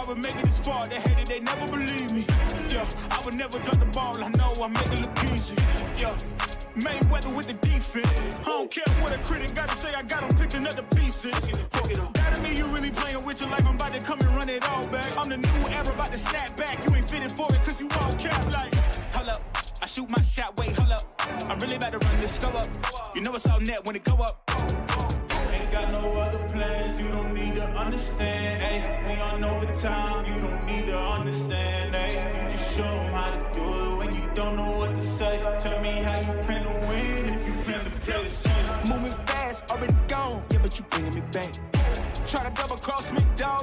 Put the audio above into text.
never make it this far. They hate it, they never believe me. Yeah, I would never drop the ball. I know I make it look easy. Yeah, Mayweather with the defense. I don't care what a critic gotta say. I got them picking up the pieces. That to me, you really playing with your life. I'm about to come and run it all back. I'm the new era, about to snap back. You ain't fitting for it, cause you all cap like. Hold up, I shoot my shot, wait, hold up. I'm really about to run this, go up. You know it's all net when it go up. Ain't got no other plans, you don't need to understand, ayy. We on overtime, you don't need to understand, ayy. You just show them how to do it when you don't know what to say. Tell me how you plan to win if you plan to play the same. Moving fast, already gone, yeah, but you bringing me back. Try to double cross me, dog.